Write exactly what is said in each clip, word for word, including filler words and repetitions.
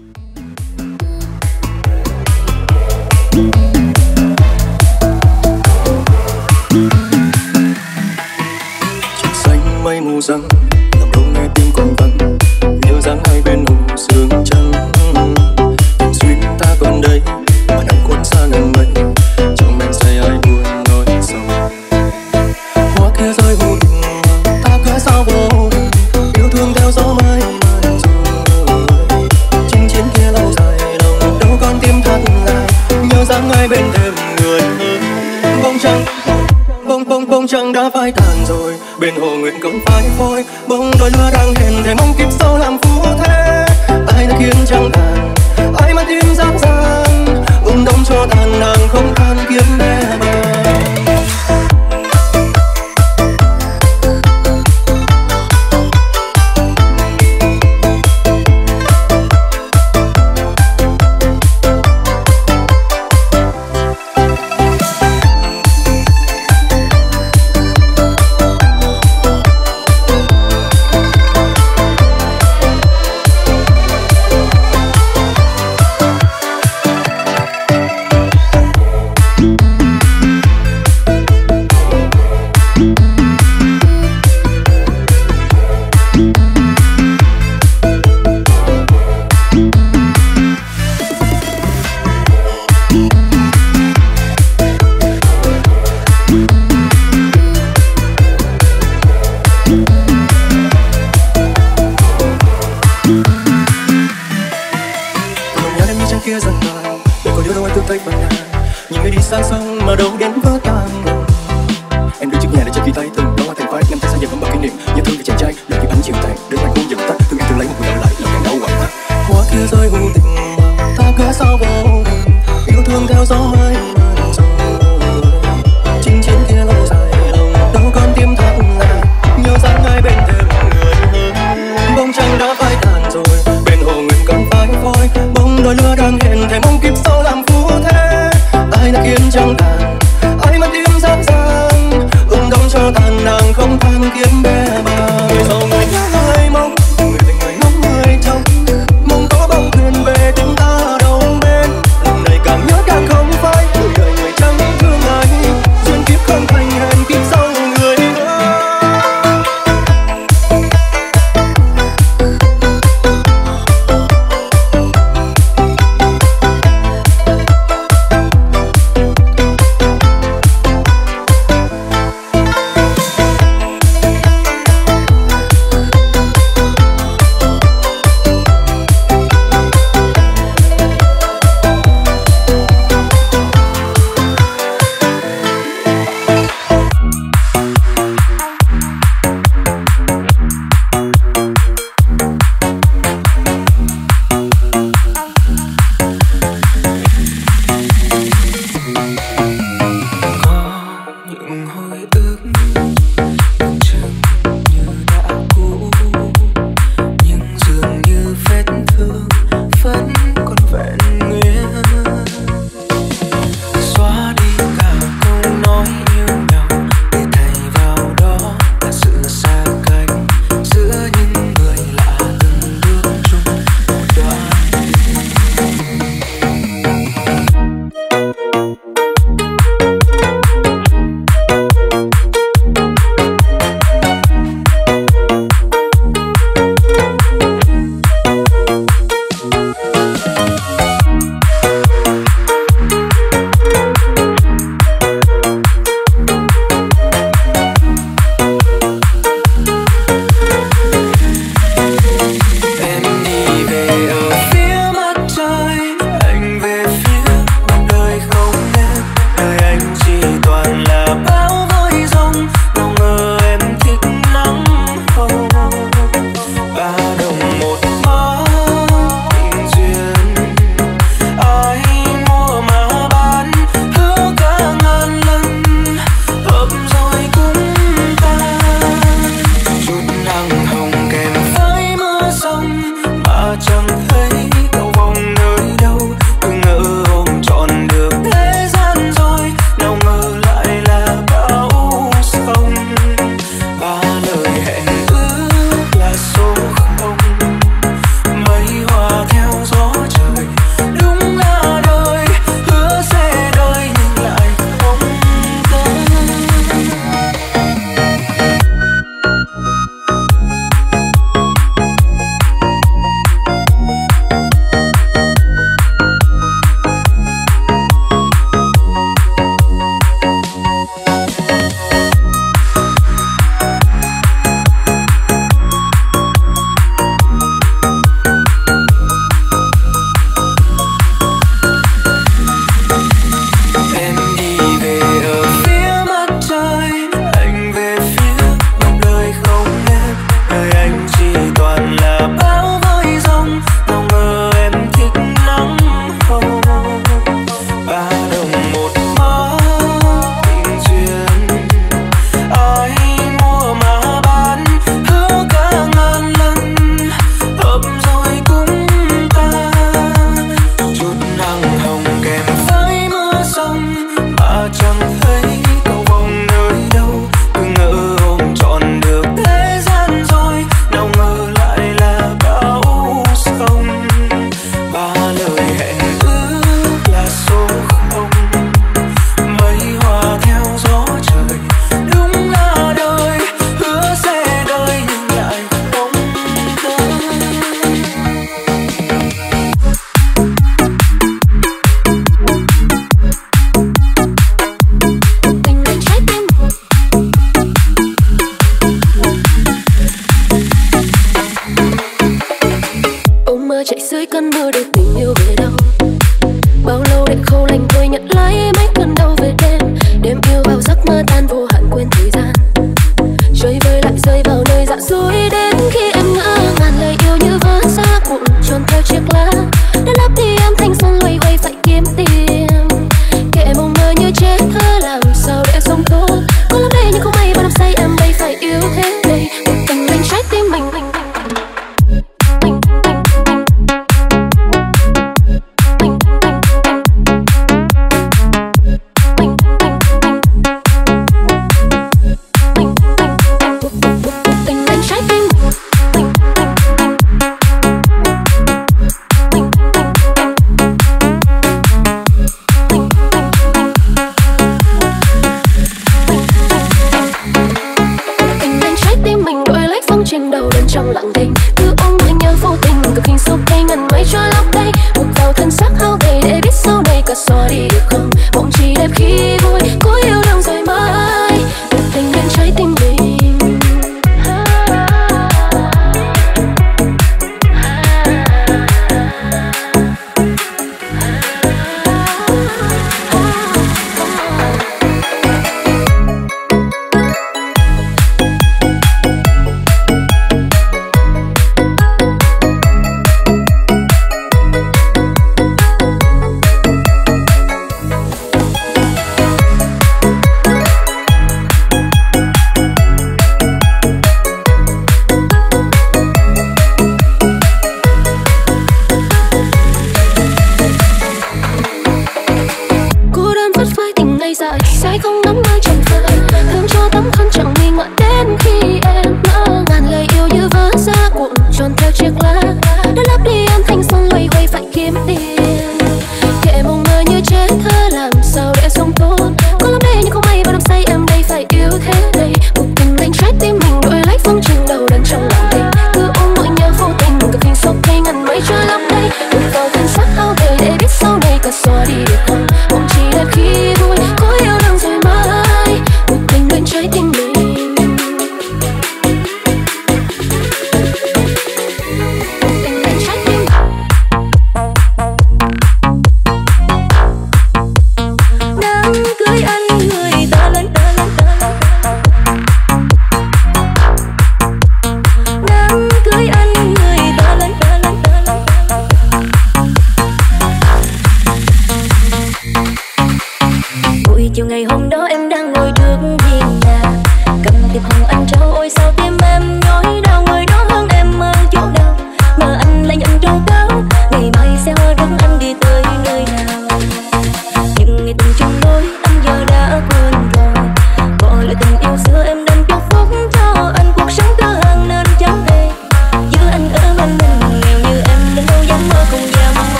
Trời xanh mây mù răng, lòng đâu nghe tim còn vắng, nhớ dáng hai bên hồ sương trắng. Tình duyên ta còn đây mà đang cuốn xa ngàn mây, trong men say ai buồn nói sầu. Hoa kia rơi hụt ta cứ sao vô tình, yêu thương theo gió mây màn rồi. Chinh chiến kia lâu dài lòng đâu còn tim thật lại, nhớ dáng hai bên thêm người hơn. Bông trăng bông bông bông trăng đã phai tàn rồi, bên hồ nguyện cống phai phôi. Bông đôi lứa đang hẹn thề mong kiếp sau làm phu thế. Ai đã khiến trăng tàn, ai mà tim dám gian, ung đông cho tàn nàng không than kiếm bé bờ. Càng nhớ càng không phai, cơn mưa để tình yêu về đâu. Bao lâu để khâu lành tôi nhận lấy mấy cơn đau về đêm. Đêm yêu vào giấc mơ tan vô hạn quên thời gian. Chơi vơi lại rơi vào nơi dạ dối đến khi em ngỡ ngàng. Lời yêu như vỡ ra cuộn tròn theo chiếc lá. Đã lấp đi em thanh xuân loay hoay phải kiếm tìm. Kệ mộng mơ như chết thơ làm sao để sống tốt. Có lắm đây nhưng không may bao năm say em đây phải yêu thế này. Một tình mình trái tim mình mình tình anh trái tim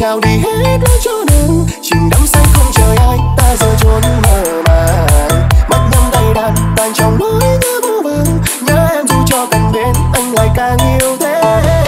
trao đi hết lối cho nắng, chìm đắm say không chờ ai, ta giờ trốn mơ màng. Mắt nhắm tay đàn tan trong nỗi nhớ vô vàng, nhớ em dù cho cần bên anh lại càng yêu thêm.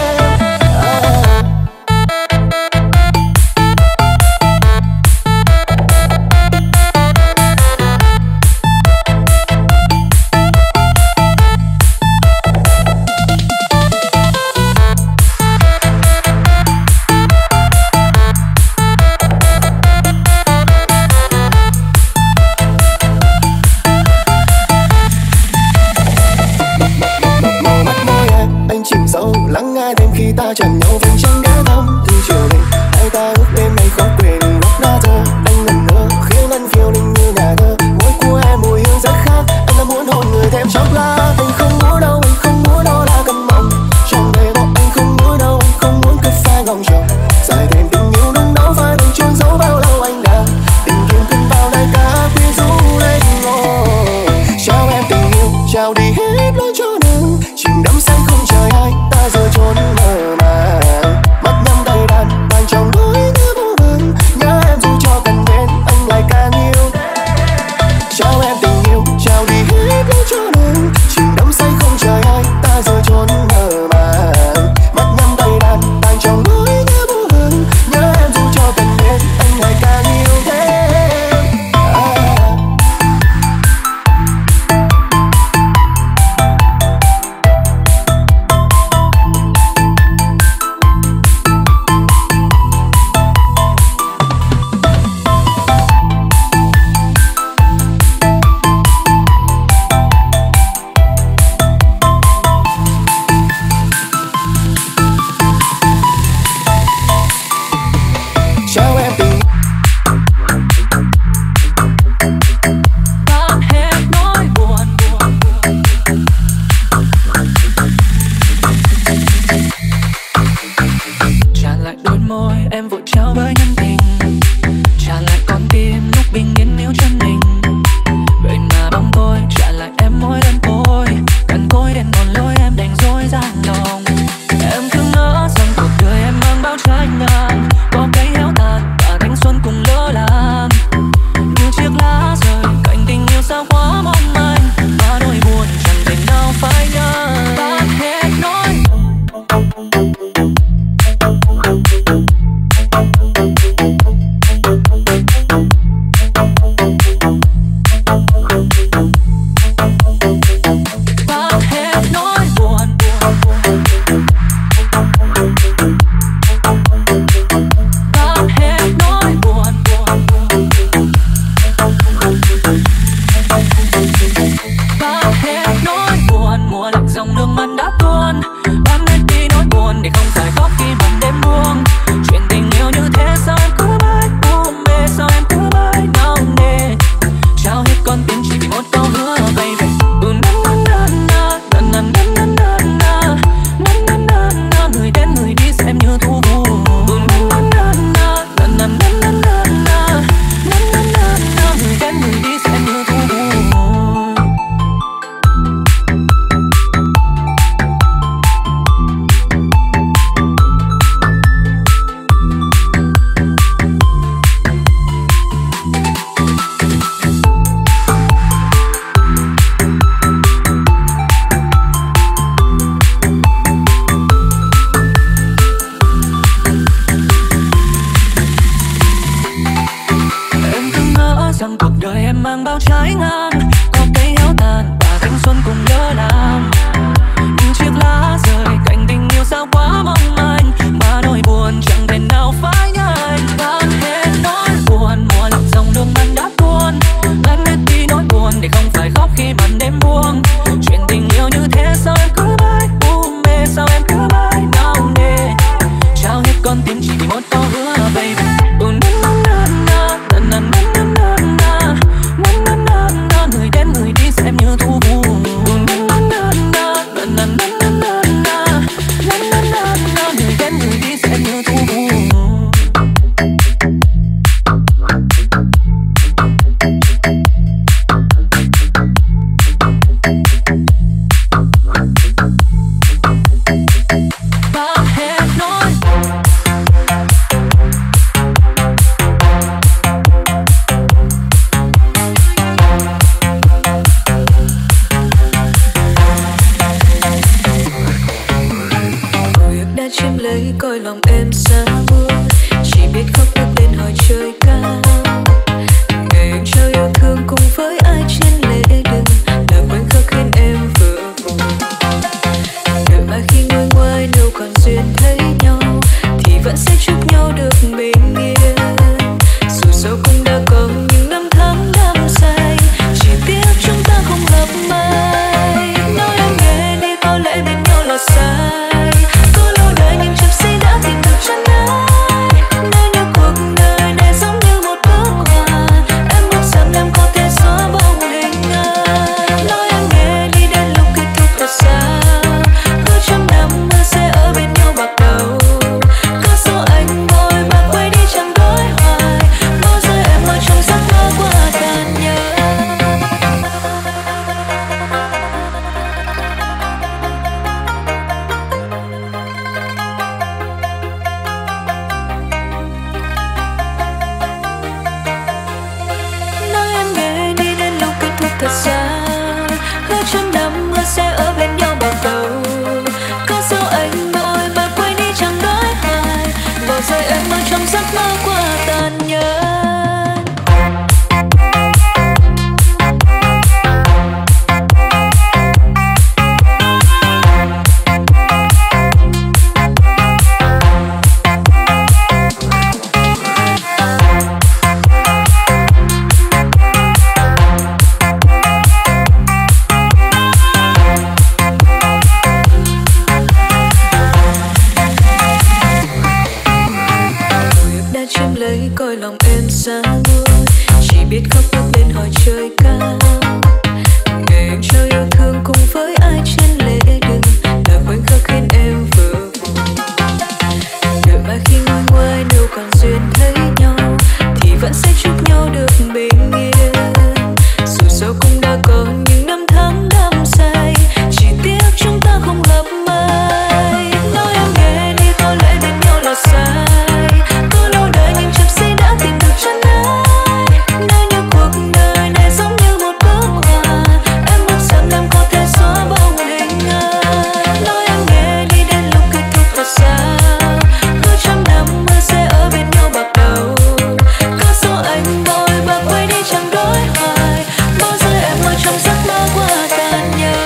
Ta chạm nhau vùng trăng đã thắm từ chiều lên, hai ta ước đêm này khó quên lúc đã thơ. Anh lần nữa khiến anh phiêu linh như nhà thơ, môi của em mùi hương rất khác. Anh đã muốn hôn người thêm chốc lát. Anh không muốn đâu, anh không muốn đâu là cầm mộng. Trong đời bọn anh không muốn đâu, anh không muốn cứ phai ngóng trông. Dài thêm tình yêu nung nấu phải đừng trôn giấu bao lâu anh đã. Tình yêu từng bao đại ca quyến rũ lên ngồi. Trao em tình yêu, trao đi hết lối cho nắng, chìm đắm say không chờ ai, ta giờ trốn mơ màng. Mắt nhắm tay đàn tan trong nỗi nhớ vô vàng, nhớ em dù cho cần bên anh lại càng yêu. Trao em tình yêu, trao đi hết lối cho nắng, chìm đắm say không chờ ai, ta giờ trốn mơ màng. Mắt nhắm tay đàn tan trong nỗi nhớ vô vàng, nhớ em dù cho cần bên anh lại càng yêu thêm. À. Trao em tình ta hết nỗi buồn buồn trả lại đôi môi em vội trao với nhân tình, trả lại con tim lúc bình yên yêu chân mình. Vậy mà bóng tôi trả lại em mỗi đơn côi, cằn côi đến còn lối em đành dối dàng lòng. Em cứ ngỡ rằng cuộc đời em mang bao trái ngang, có cây héo tàn và thanh xuân cùng lỡ làng. Như chiếc lá rơi cạnh tình yêu sao quá mong manh, mà nỗi buồn chẳng thể nào phai nhạt. Tan hết nỗi tan hết nỗi buồn tan hết nỗi buồn tan hết nỗi buồn. Mùa lạnh dòng nước mắt đã tuôn, ban hết đi nỗi buồn để không phải khóc khi màn đêm buông. Chuyện tình yêu như thế sao em cứ mãi u mê, sao em cứ mãi đau nề. Trao hết con tim chỉ vì một câu hứa baby. Ừ, na na na na na na na na na na na na na. Người đến người đi xem như thu buồn. Ừ, na na na na na na na na na na na na na. Người đến người đi xem như thu buồn. Em cứ ngỡ rằng cuộc đời em mang bao trái ngang, có cây héo tàn và thanh xuân cùng lỡ làng. Những chiếc lá rơi cạnh tình yêu sao quá mong manh, mà nỗi buồn chẳng thể nào phai nhanh. Tan hết nỗi buồn, mùa lạnh dòng nước mắt đã tuôn, tan hết đi nỗi buồn để không phải khóc khi màn đêm buông. Chuyện tình yêu như thế sao em cứ mãi u mê, sao em cứ mãi đau nề. Trao hết con tim chỉ vì một câu hứa baby. Ừ, na na na na na na na na na na na na. Người đến người đi xem như thu buồn. Ừ, na na na na na na na na na na na na. Người đến người đi xem như thu buồn. Ta hết nỗi chiếm lấy coi lòng em xa vời, chỉ biết khóc bước lên hỏi trời cao. Ngày anh trao yêu thương cùng với ai trên lễ đường, là khoảnh khắc khiến em vừa buồn. Đợi mai khi ngồi ngoài nếu còn duyên thấy nhau, thì vẫn sẽ chúc nhau được bình yên. Dù sao cũng đã có những năm tháng đắm say, chỉ tiếc chúng ta không gặp mai. Nói em nghe đi, có lẽ bên nhau là sai. Có lâu đời nhưng chợt giây đã tìm được chân ai. Nếu như cuộc đời này giống như một bức họa, em muốn rằng em có thể xóa bóng hình ai. Nói em nghe đi, đến lúc kết thúc thật sao? Cứ trăm năm mơ sẽ ở bên nhau bạc đầu. Có số anh vội và quay đi chẳng đối hoài, bao giờ em ở trong giấc mơ quá tàn nhẫn.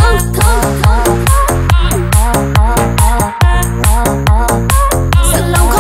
Sự lòng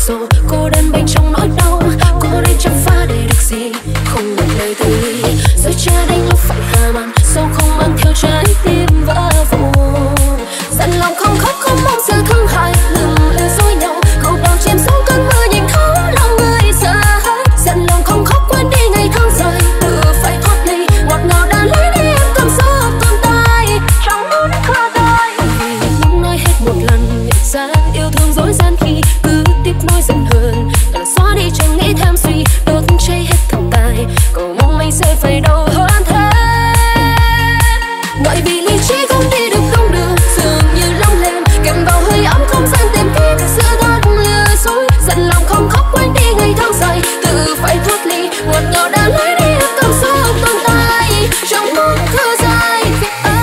sầu, cô đơn bên trong nỗi đau, cô đơn chẳng phá để được gì, không một lời từ ly. Rồi cha đến lúc phải hạ màn, sao không mang theo trái tim vỡ vụn. Dặn lòng không khóc không mong sự thương hại, lừng lơ dối nhau, câu đầu chìm xuống cơn mưa nhìn thấu lòng người sợ hãi. Dặn lòng không khóc quên đi ngày tháng dài, tự phải thoát ly, ngọt ngào đã lấy đi em cầm gió tồn tại, chẳng muốn khơi dài. Vì muốn nói hết một lần, nhận ra yêu thương dối gian khi cứ tiếp nối dần hơn, càng xóa đi chẳng nghĩ thêm suy, đốt cháy hết thần tài, cầu mong mình sẽ phải đâu hơn thế. Ngại vì lý trí không đi được không được, dường như long lên kèm vào hơi ấm không gian tìm kiếm sự thật lừa dối. Dặn lòng không khóc quên đi ngày tháng dài, tự phải thoát ly, ngọt ngào đã lấy đi cảm xúc tồn tại, chẳng muốn thở dài vì anh.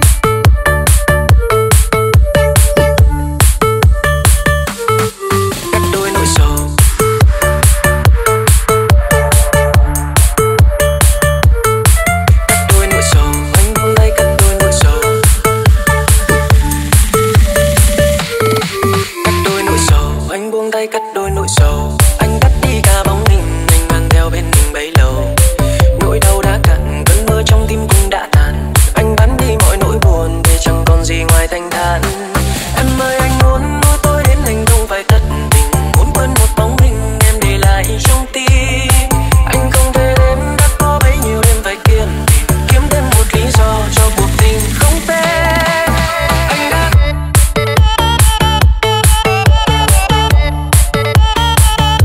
Cắt đôi nỗi sầu, cắt đôi nỗi sầu, anh buông tay cắt đôi nỗi sầu. Cắt đôi nỗi sầu, anh buông tay cắt đôi nỗi sầu. Anh cắt đi cả bóng hình, anh mang theo bên mình bấy lâu. Nỗi đau đã cạn, cơn mưa trong tim cũng đã tàn. Anh bắn đi mọi nỗi buồn, để chẳng còn gì ngoài thanh thản. Em ơi anh muốn nuôi tôi đến anh không phải thất tình, muốn quên một bóng hình em để lại trong tim. Anh không thể đến đã có bấy nhiêu đêm phải kiên trì, kiếm thêm một lý do cho cuộc tình không tên. Anh đã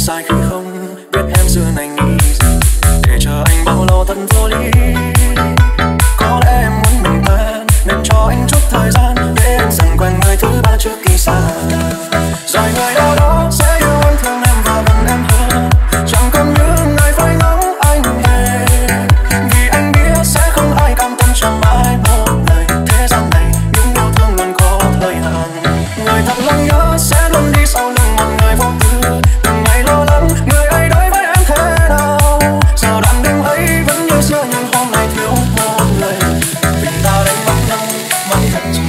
dài khi không biết em xưa này nghĩ gì, để chờ anh bao lâu thật vô lý. Có lẽ em muốn mình tan nên cho anh chút thời gian để anh dần quen người thứ ba trước khi xa. Rồi người đâu đó sẽ yêu anh, thương em và gần em hơn, chẳng cần những ngày phải ngóng anh về, vì anh biết sẽ không ai cam tâm chẳng mãi một lời. Thế gian này những yêu thương luôn có thời hạn, người thật lòng nhớ sẽ luôn đi sau lưng một người vô tư. Từng ngày lo lắng người ấy đối với em thế nào, giờ đoạn đêm ấy vẫn như xưa nhưng hôm nay thiếu một lời. Tình ta đánh mất nhau mất thật rồi.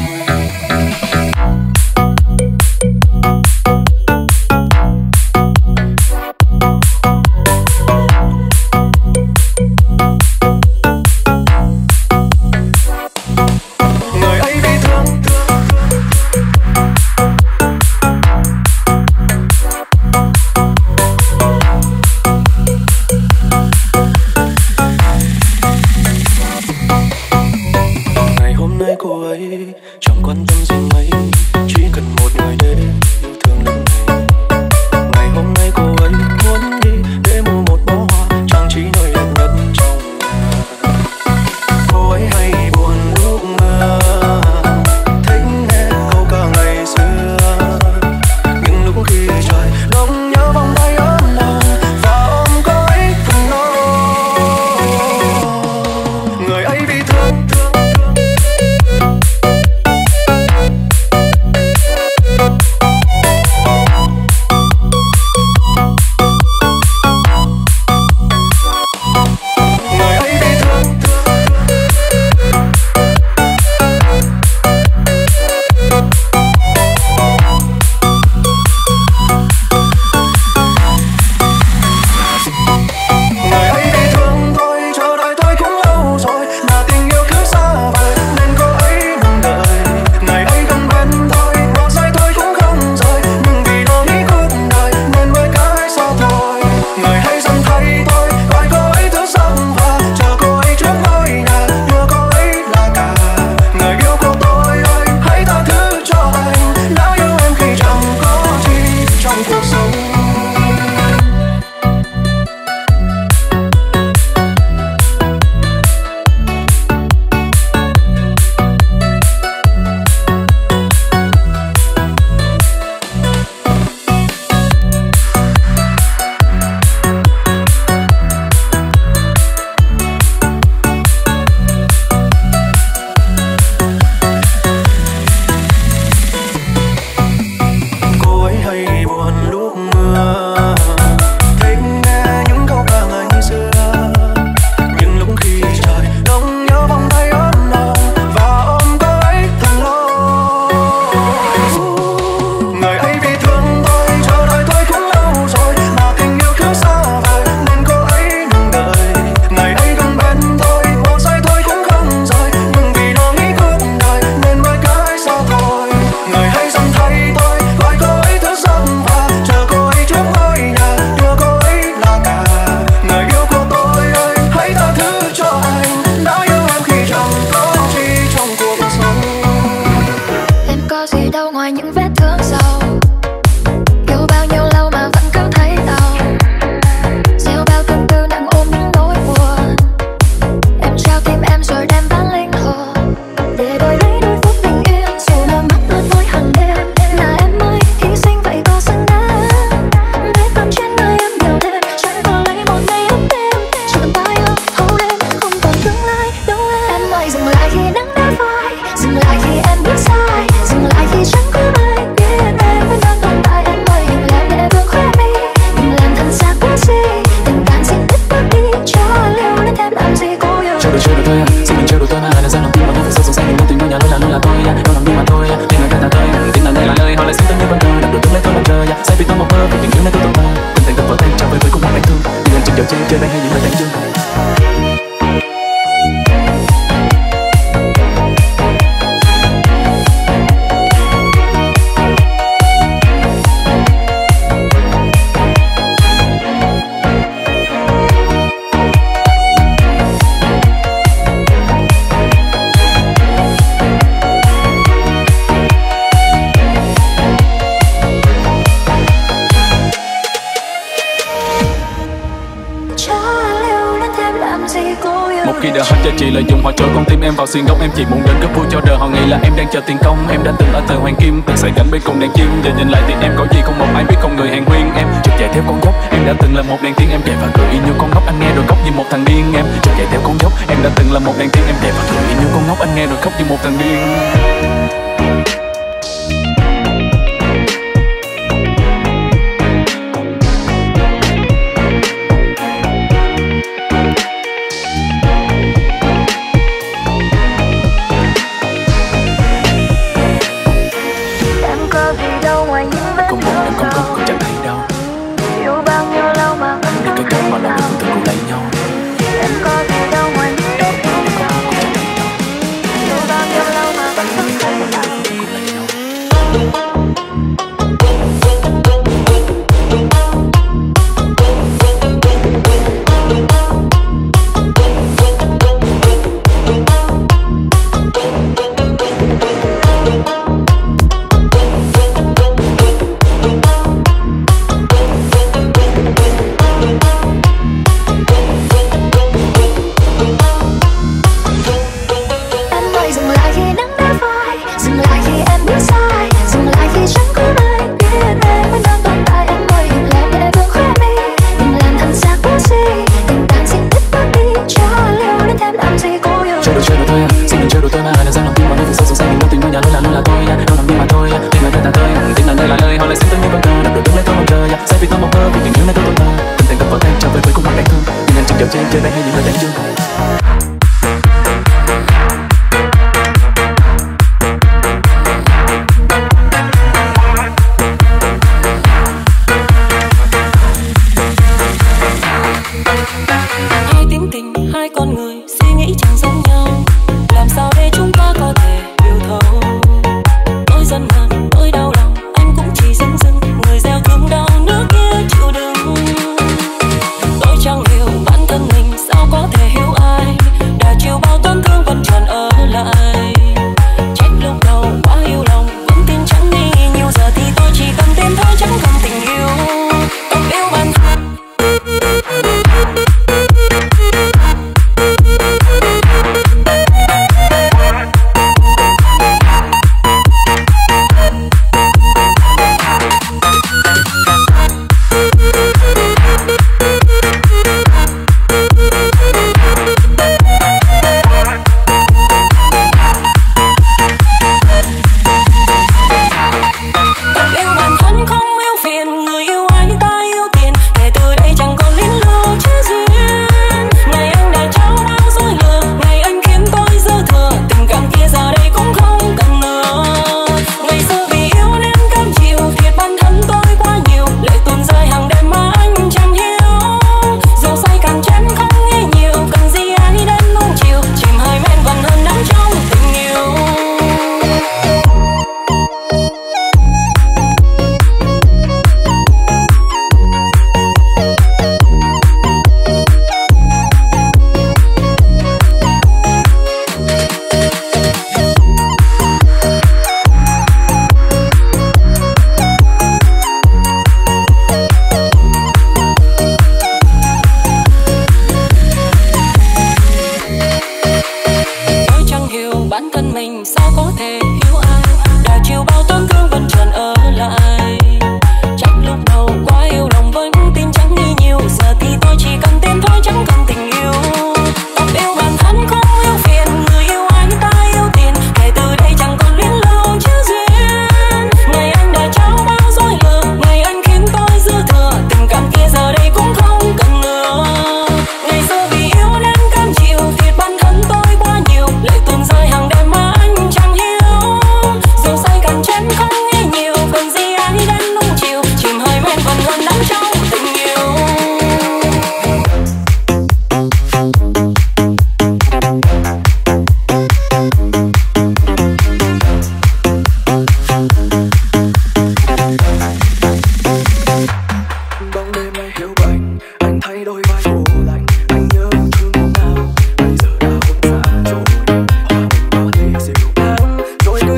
khi đã hết cho chị lợi dụng họ trôi con tim em vào xuyên góc. Em chỉ muốn đến rất vui cho đời họ nghĩ là em đang chờ tiền công. Em đã từng ở thời hoàng kim, từng xây cảnh bên cùng đàn chim. Giờ nhìn lại thì em có gì không một ai biết, không người hàng huyên. Em chợt chạy theo con dốc, em đã từng là một đàn tiên. Em chạy và cười y như con ngốc, anh nghe rồi khóc như một thằng điên. Em chợt chạy theo con dốc, em đã từng là một đàn tiên. Em chạy và cười y như con ngốc, anh nghe rồi khóc như một thằng điên.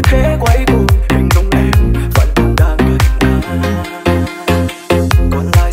Còn lại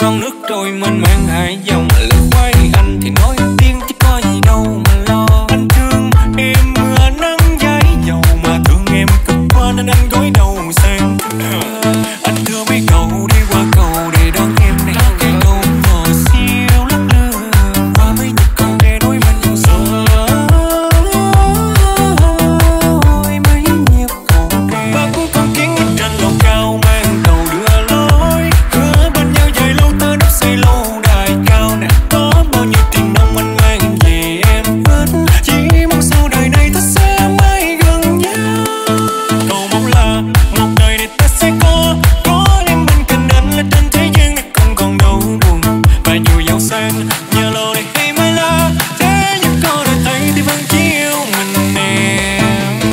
con nước trôi mênh mang hải dòng. Lệ quay anh thì nói tiếng chứ có gì đâu mà lo. Anh thương em mưa nắng giấy dầu, mà thương em cực quá nên anh gối đầu sang. Anh thưa mấy cậu đi qua cầu để đón em này. Cái cầu mờ siêu lấp lơ qua mấy nhịp cầu để nối mình giờ. Mấy nhịp cầu để ba cú con kiến trên lầu cao mang đầu đưa lối. Hứa bên nhau dài lâu tới nắp xây lâu đài cao nè. Có bao nhiêu tiền nông anh mang về em hết. Chỉ mong sau đời này ta sẽ mãi gần nhau. Cầu mong là một đời này ta sẽ có có em bên cạnh anh, là trên thế gian này không còn đâu buồn và nhiều giàu sang. Nhờ lâu này hay mới là thế, nhưng có đời thấy thì vẫn chỉ yêu mình em.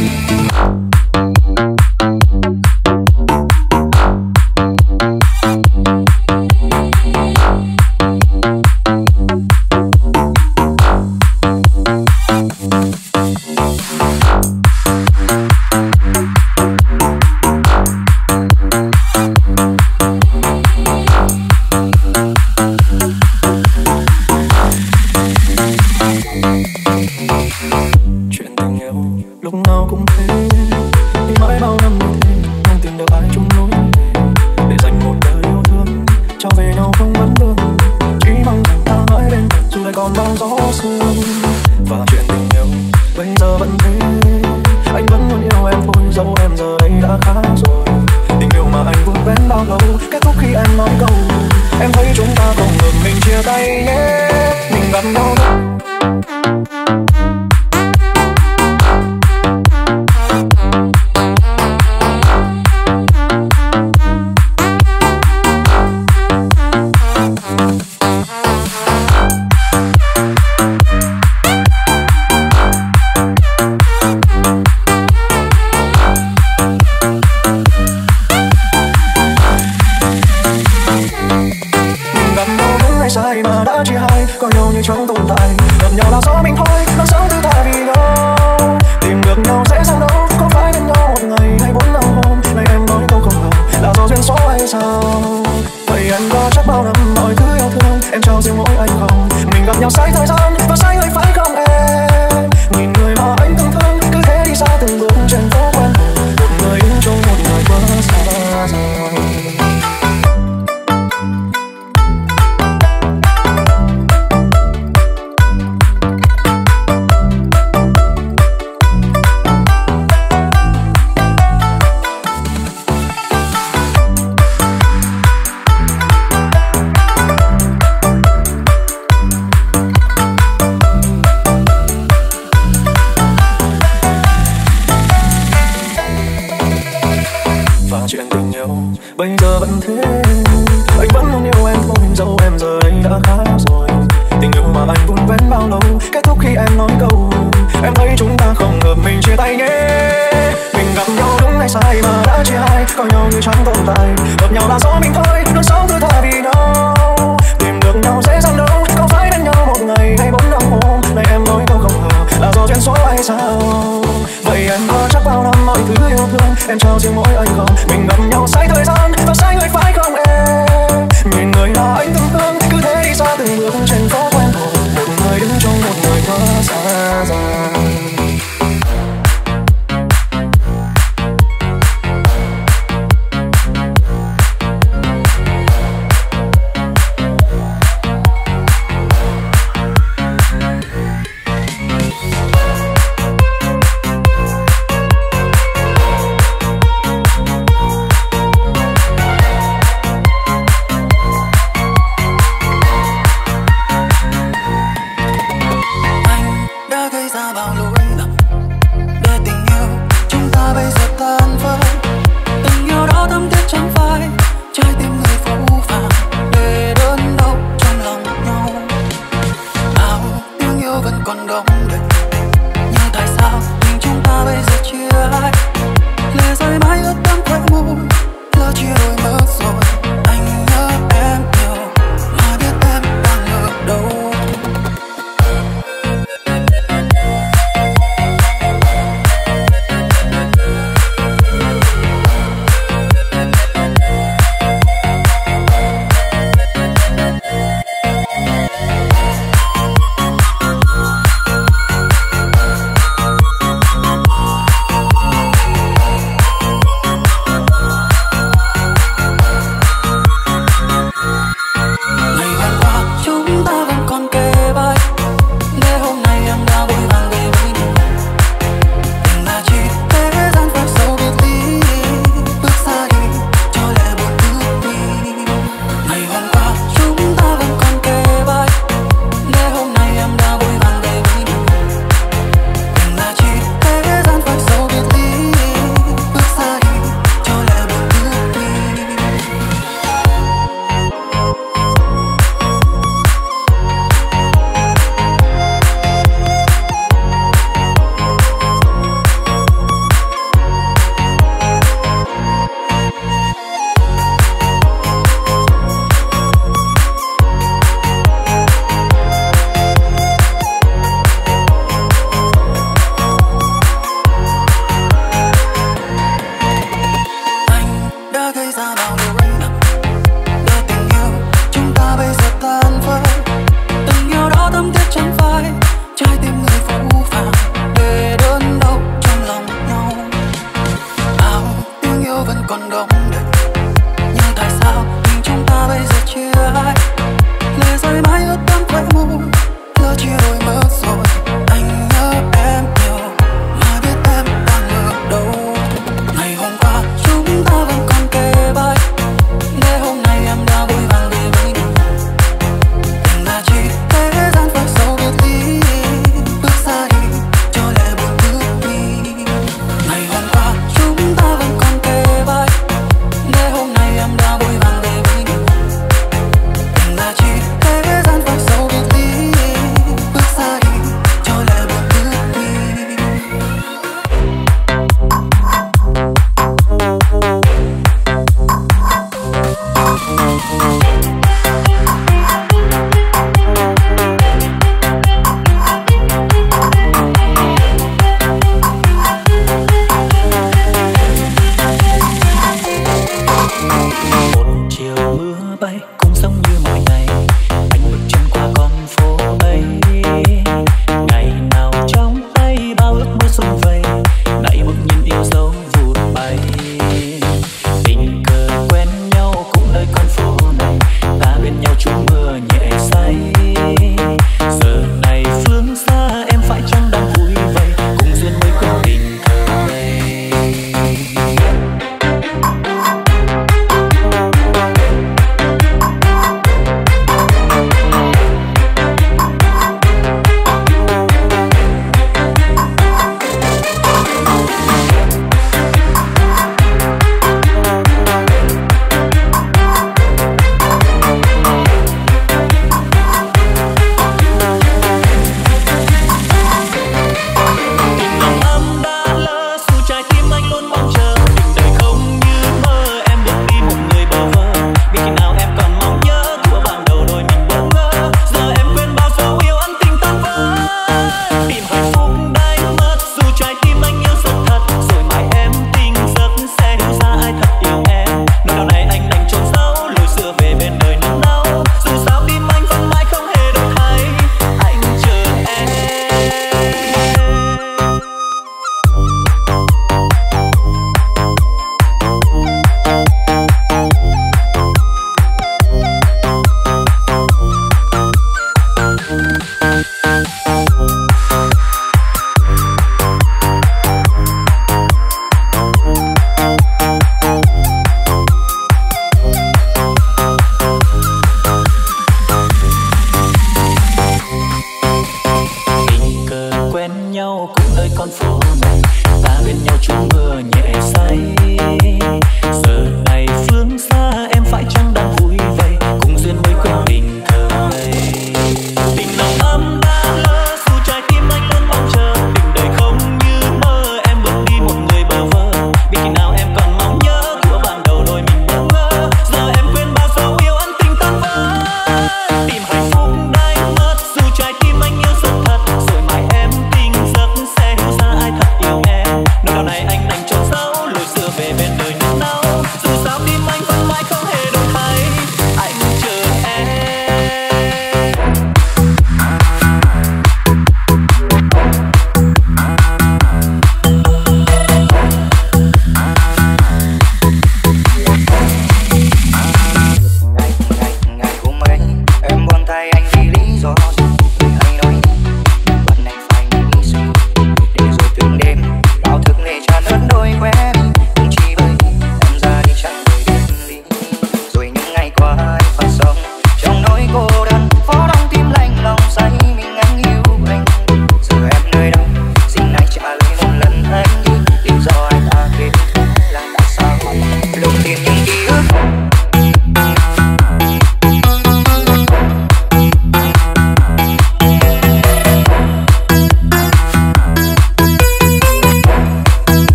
Chuyện tình yêu lúc nào cũng thế, đi mãi bao năm như thế, không tìm được ai chung lối về. Để dành một đời yêu thương, cho về nhau không vấn vương. Chỉ mong rằng ta mãi bên cạnh dù lại còn bao gió sương. Và chuyện tình yêu bây giờ vẫn thế, anh vẫn luôn yêu em thôi, dẫu em giờ đây đã khá rồi. Tình yêu mà anh vun vén bao lâu, kết thúc khi em nói câu em thấy chúng ta không ngừng mình chia tay nhé. Mình gặp nhau sai mà đã chia hai, coi nhau như chẳng tồn tại. Gặp nhau là do mình thôi, nó sống thứ tha vì nhau. Tìm được nhau dễ dàng đâu, có phải đến nhau một ngày hay bốn năm hôm. Này em nói câu không ngờ là do duyên số hay sao? Vậy anh có chắc bao năm mọi thứ yêu thương em trao riêng mỗi anh không? Mình gặp nhau sai thời gian và sai người phải không em? Nhìn người mà anh từng thương cứ thế đi xa từng bước trên phố quen thuộc. Một người đứng trong một người quá xa rồi. Chuyện tình yêu bây giờ vẫn thế, anh vẫn luôn yêu em thôi, dẫu em giờ đây đã khá rồi. Tình yêu mà anh vun vén bao lâu, kết thúc khi em nói câu em thấy chúng ta không hợp mình chia tay nhé. Mình gặp nhau đúng hay sai mà đã chia hai, coi nhau như chẳng tồn tại. Gặp nhau là do mình thôi, luôn sống thứ tha vì nhau. Tìm được nhau dễ dàng đâu, có phải đến nhau một ngày hay bốn năm hôm. Này em nói câu không ngờ là do duyên số hay sao? Vậy em có chắc bao năm mọi thứ yêu thương em trao riêng mỗi anh không? Mình gặp nhau sai thời gian và sai người phải không em? Nhìn người là anh từng thương cứ thế đi xa từng bước trên phố quen thuộc. Một người đứng trong một người quá xa rồi.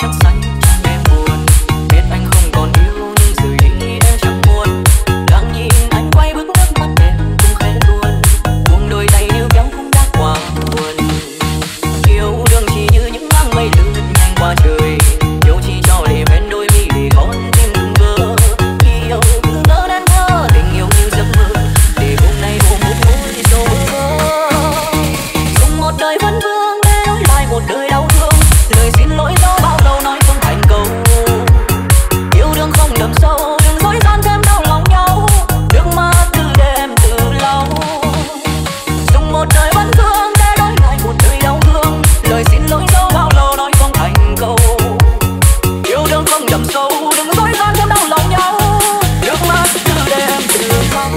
sắc say trong đêm buồn. Biết anh không còn yêu nhưng rời đi em chẳng buồn. Đang nhìn anh quay bước nước mắt em cũng khẽ tuôn. Buông đôi tay níu kéo cũng đã quá buồn. Yêu đương chỉ như những áng mây lướt nhanh qua trời. Yêu chỉ cho để bên đôi mi để con tim đừng vỡ. Yêu cứ ngỡ đang thơ tình yêu như giấc mơ. Để hôm nay ôm một môi sầu mơ. Dùng một đời vấn vương để đổi lại một đời đau thương. Lời xin lỗi do bao lâu nói không thành câu. Yêu đương không đậm sâu đừng dối gian thêm đau lòng nhau. Nước mắt từ đêm từ lâu. Dùng một đời vấn vương để đổi lại một đời đau thương. Lời xin lỗi do bao lâu nói không thành câu. Yêu đương không đậm sâu đừng dối gian thêm đau lòng nhau. Nước mắt từ đêm từ lâu.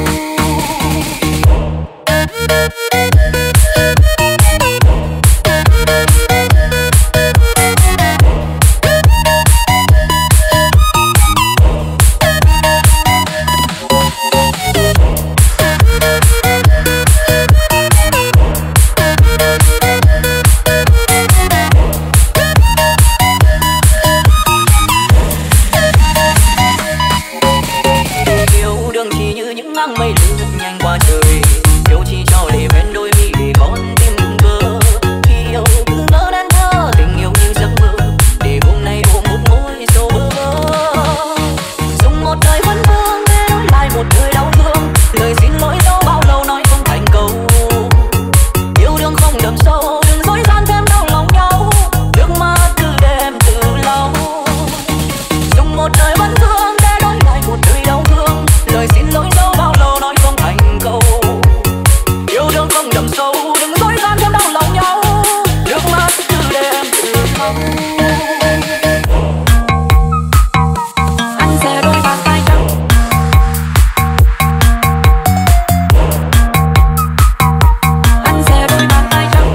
Yêu đương chỉ như những áng mây lướt nhanh qua trời. Yêu chỉ cho để bên đôi mi để con tim đừng vỡ. Yêu cứ ngỡ đang thơ tình yêu như giấc mơ. Để hôm nay ôm một môi sầu mơ. Dùng một đời vấn vương để đổi lại một đời đau thương. Lời xin lỗi do bao lâu nói không thành câu. Yêu đương không đậm sâu đừng dối gian thêm đau lòng nhau. Nước mắt từ đêm từ lâu. Dùng một đời vấn vương để đổi lại một đời đau thương. Lời xin lỗi do bao lâu nói không thành câu. Yêu đương không đậm sâu đừng dối gian thêm đau lòng nhau. Nước mắt từ đêm từ lâu. Anh sẽ đôi bàn tay trắng. Anh sẽ đôi bàn tay trắng.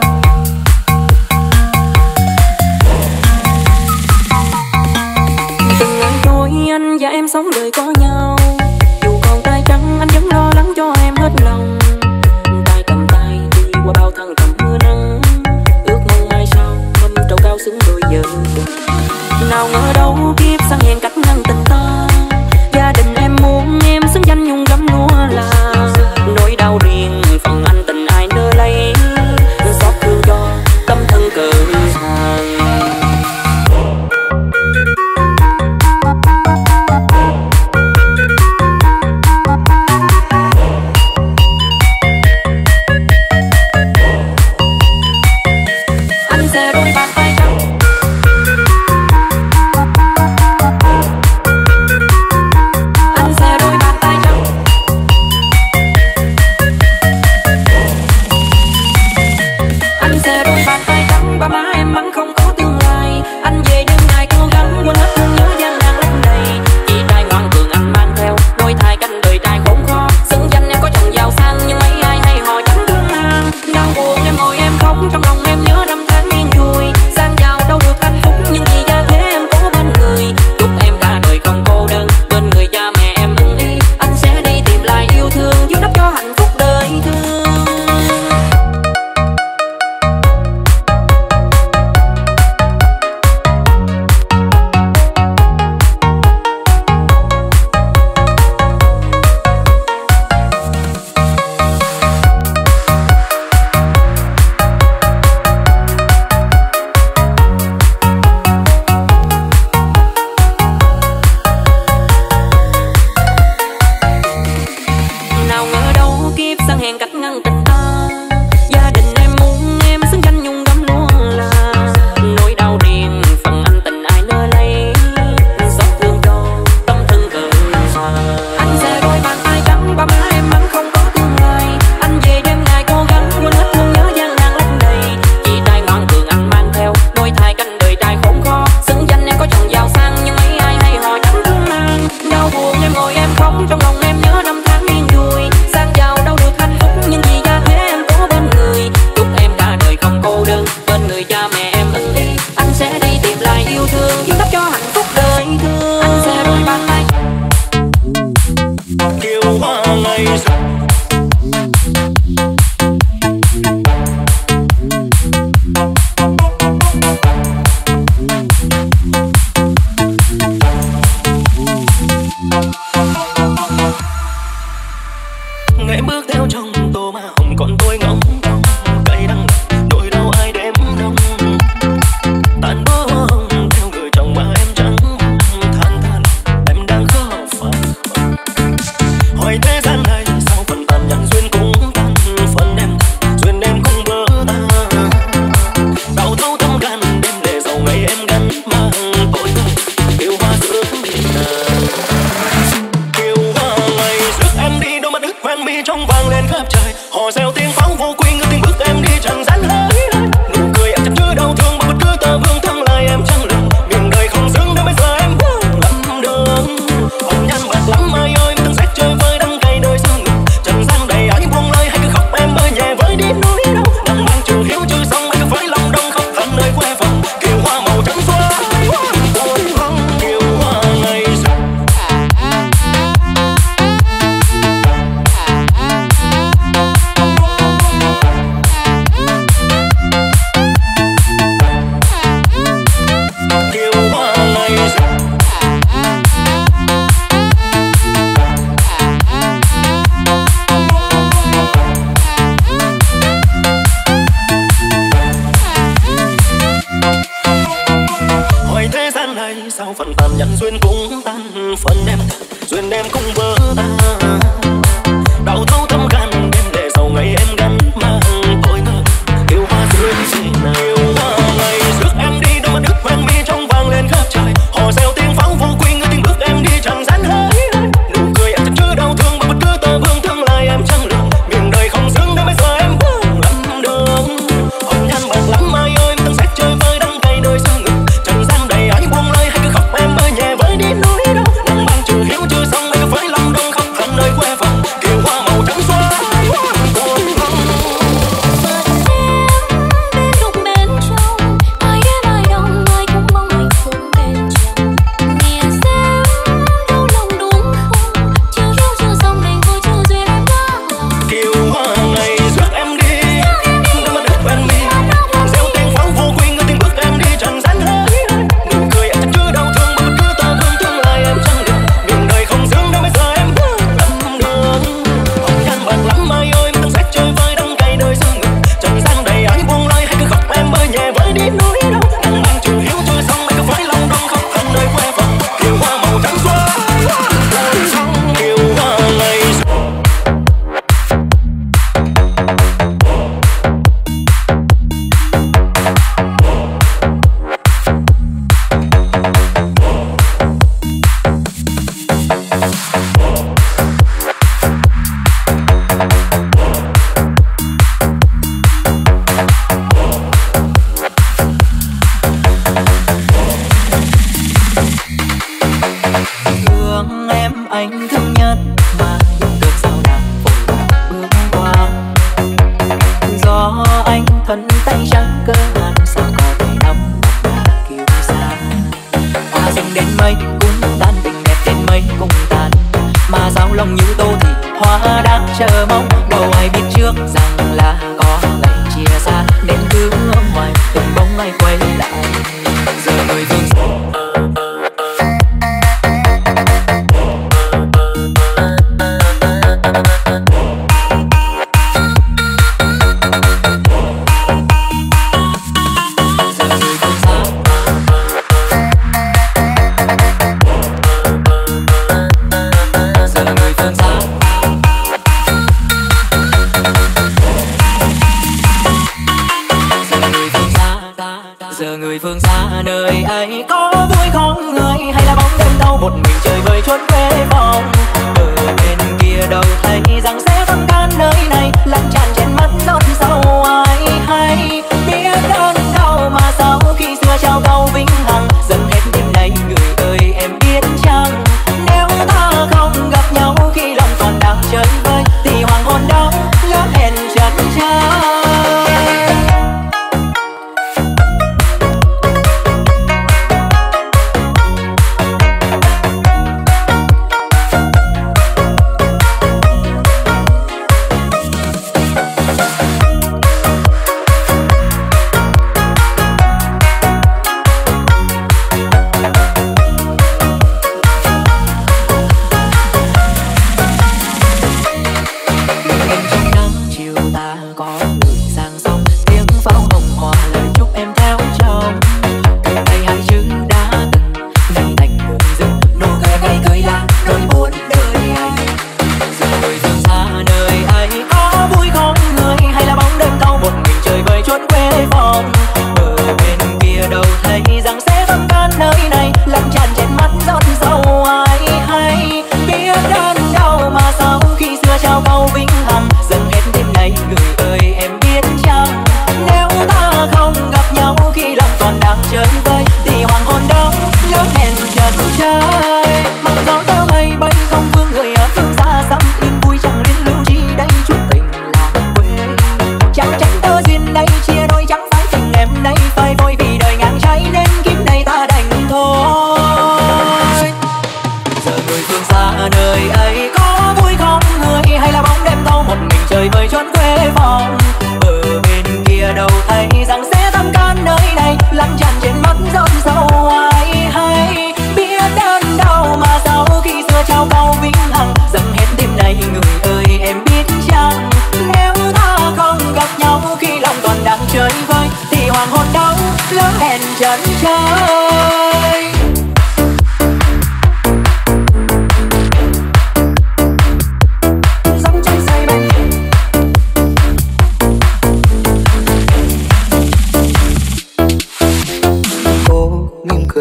Từng ngày trôi anh và em sống đời có nhau. Dù còn tay trắng anh vẫn lo lắng cho em hết lòng. Tay cầm tay đi qua bao thăng trầm mưa nắng. Ước mong mai sau mâm trầu cao xứng đôi vợ. Nào ngờ đâu kiếp sang hẹn cách ngăn tình ta. Gia đình em muốn em xứng danh nhung gấm lúa là. Nỗi đau riêng phần anh tình ai nỡ lấy. Xót thương cho tâm thân cờ hàng. Anh sẽ đôi bàn tay trắng. Anh sẽ đôi bàn tay trắng. Anh sẽ đôi bàn tay trắng. Ba má em mắng không có tương lai. Anh về những ngày cố gắng quên hết thương nhớ gian nan lấp đầy. Chị trai ngoan cường anh mang theo. Đôi thai canh đời trai khốn khó. Xứng danh em có chồng giàu sang nhưng mấy ai hay họ chẳng thương nàng. Đang buồn em ngồi em khóc trong lòng em nhớ năm tháng yên vui. Sang giàu đâu được hạnh phúc nhưng vì gia thế em có bên người. Chúc em cả đời không cô đơn bên người cha mẹ em ưng ý. Anh sẽ đi tìm lại yêu thương giúp đắp cho hạnh phúc đời thương. ai, sao phần tàn nhẫn duyên cũng tan, phần em duyên em cũng vỡ tan. Đau thấu thâm gan đêm để sau ngày em gắn mang tôi ngờ yêu hoa duyên gì nào. Yêu hoa ngày rước em đi đôi mắt ướt hoen mi trong vàng lên khắp trời, hò reo tiếng pháo vô quy người tiếng bước em đi chẳng gian hơi. Nụ cười em chẳng chứa đau thương mà bất cứ tơ vương thương lại em chẳng lường. Miền đời không xứng đến bây giờ em bước lắm đường. Hồng nhan bạc lắm ai ơi từng xét chơi với đắng cay đôi xương ngực. Trần gian đầy ái buông lời hay cứ khóc em ơi nhẹ với đi núi đâu. Nắng mang chưa hiếu chưa xong hay cứ phải lòng đông khóc khăn nơi quê phòng. Kiều hoa màu trắng xóa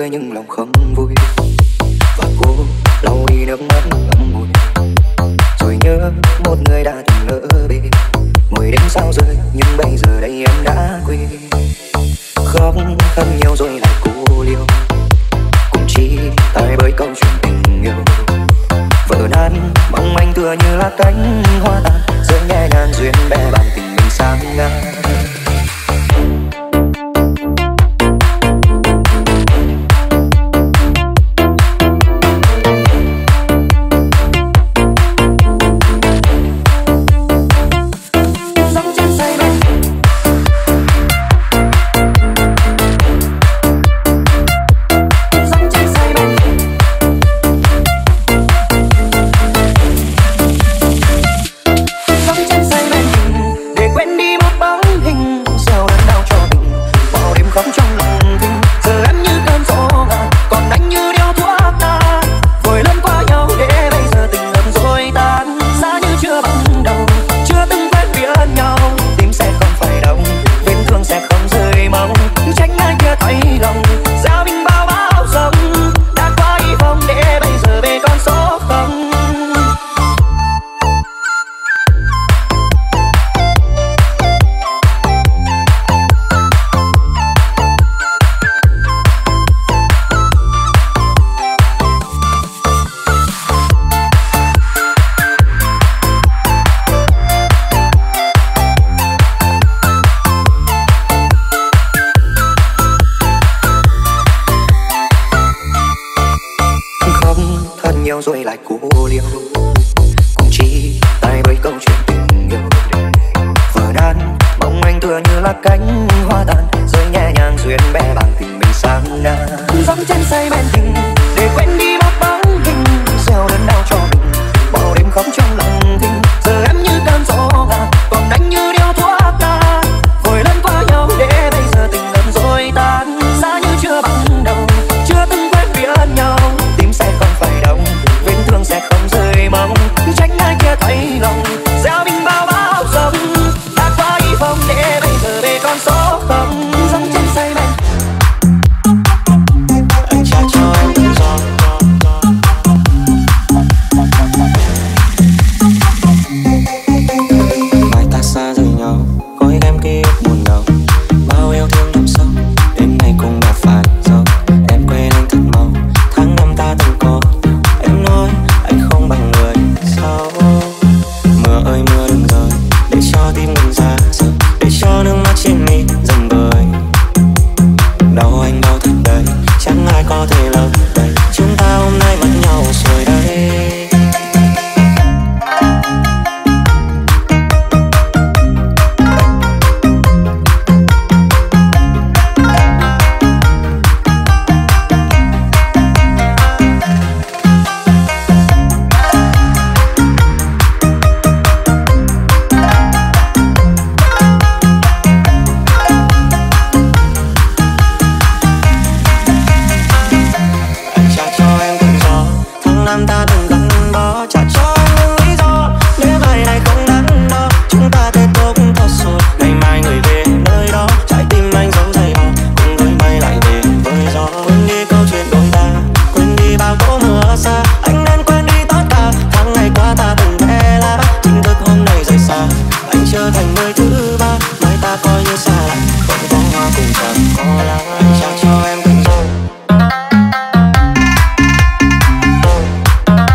cười nhưng lòng không vui. Và cô lau đi nước mắt ngậm ngùi, rồi nhớ một người đã từng lỡ bề. Ngồi đêm sao rơi nhưng bây giờ đây em đã quên. Khóc thật nhiều rồi lại cô liêu, cũng chỉ tại bởi câu chuyện tình yêu. Vỡ tan mong manh tựa như là cánh hoa tàn, rơi nhẹ nhàng duyên bè bàn tình mình sang ngang. Rồi lại cô liêu, cũng chỉ tại bởi câu chuyện tình yêu. Vỡ tan mong anh tựa như là cánh hoa tàn, rơi nhẹ nhàng duyên bè bàn tình mình sang ngang. Dẫm chân say bên tình để quên đi bóng bóng hình, gieo đớn đau cho mình bao đêm khóc trong lòng thinh. Giờ em như cơn gió ngàn, còn anh như điếu thuốc ta, vội lăn qua nhau để bây giờ tình dần rồi tan. Xa như chưa bằng đầu, chưa từng quen biết nhau, tim sẽ không phải đau, vết thương sẽ không rơi mong. Tránh ai kia thấy lòng gieo mình bao bão giông, đã qua đi phong để bây giờ về con số không. Dẫm chân say men anh trả cho em tự do. Mai ta xa rời nhau, gói ghém ký ức buồn đầu, bao yêu thương đậm sâu đến nay cũng đã phải dấu. Em quên anh thật mau, tháng năm ta từng có. Em nói anh không bằng người sau. Mưa ơi mưa đừng rơi, để cho tim mình ra rời, để cho nước mắt trên mi dần vơi. Đau anh đau thật đấy, chẳng ai có thể lấp đầy. Chúng ta hôm nay mất nhau rồi đây. Ta từng gắn bó, trả cho anh những lý do nếu ngày này không đắn đo. Chúng ta kết thúc thật rồi, ngày mai người về nơi đó. Trái tim anh giấu dây bò, cùng với mây lại về với gió. Quên đi câu chuyện đôi ta, quên đi bao tố mưa xa. Anh nên quên đi tất cả tháng ngày qua ta từng vẽ lá. Chính thức hôm nay rời xa, anh trở thành người thứ ba. Mai ta coi như xa lạ, không có hoa cùng chẳng có lá. Anh trả cho em tự do.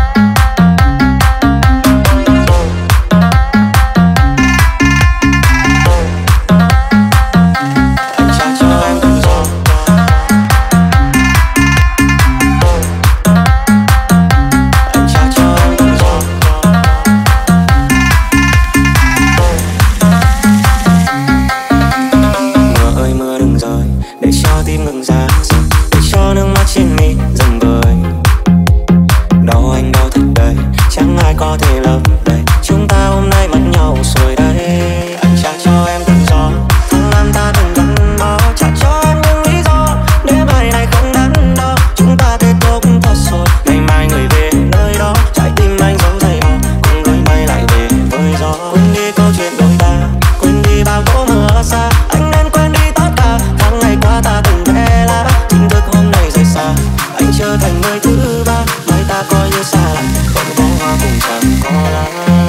trở thành người thứ ba. Mai ta coi như xa lạ, không có hoa cùng chẳng có lá.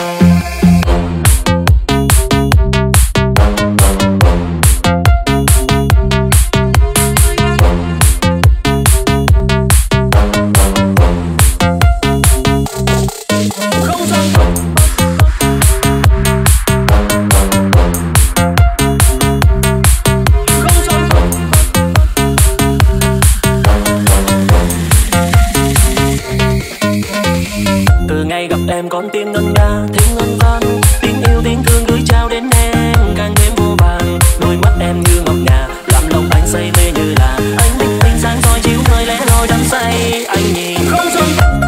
Em còn tiếng ngân nga, tiếng ngân vang, tiếng yêu tiếng thương gửi trao đến em càng thêm vô vàn. Đôi mắt em như ngọc ngà, làm lòng anh say mê như là anh bình minh sáng soi chiếu thời lẽ loi đắm say. Anh nhìn không xuân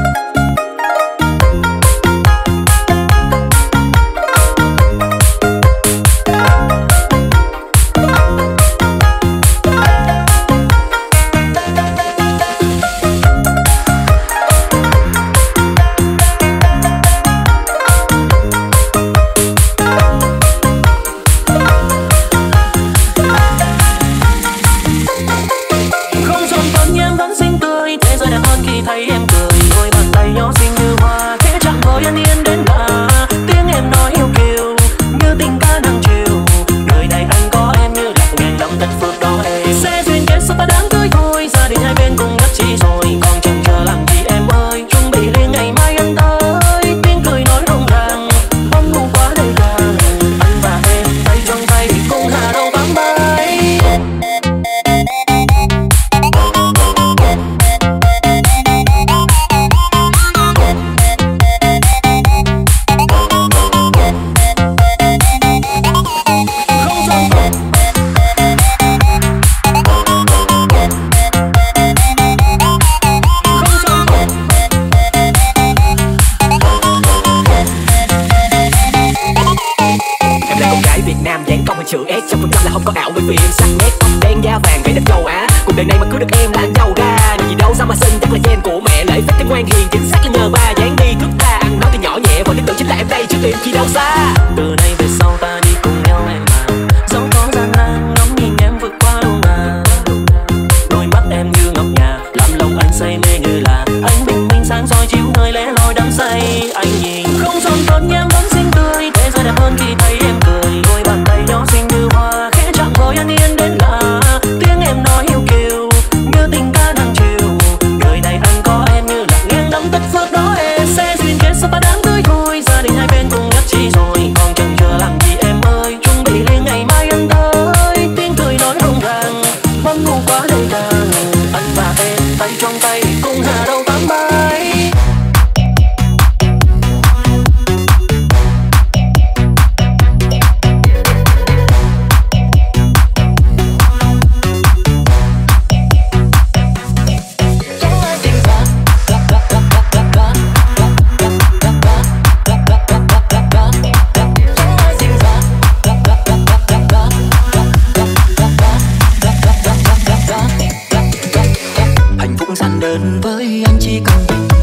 chữ S trăm phần trăm là không có ảo, bởi vì em sắc nét tóc đen da vàng vậy đến châu Á. Cuộc đời này mà cứ được em là anh giàu ra, điều gì đâu sao mà xinh, chắc là gen của mẹ. Lễ phép cái ngoan hiền chính xác là nhờ ba, dáng đi thức tha ăn nói thì nhỏ nhẹ và lý tưởng chính là em đây chứ tìm chi đâu xa. Từ nay về sau ta đi cùng nhau em mà, dẫu có gian nan ngắm nhìn em vượt qua luôn mà. Đôi mắt em như ngọc ngà, làm lòng anh say mê như là anh bình minh sáng soi chiếu nơi lẽ loi đắm say. Anh nhìn không son phấn em vẫn xinh tươi, thế giới đẹp hơn khi thấy em cười. Đôi bàn tay nhỏ xinh như hoa, khẽ chạm vào an yên đến lạ. Tiếng em nói yêu kiều, như tình ca đang chiều. Đời này anh có em như là nghiêng nắm tất phước đó em. Sẽ duyên kết sao ta đáng tươi thôi, gia đình hai bên cùng nhất trí rồi. Còn chần chờ làm gì em ơi, chuẩn bị liền ngày mai anh tới. Tiếng cười nói rộn ràng, vẫn ngủ quá đầy đàng. Anh và em tay trong tay cùng hà đâu tám bay. Hạnh phúc giản đơn với anh chỉ cần tình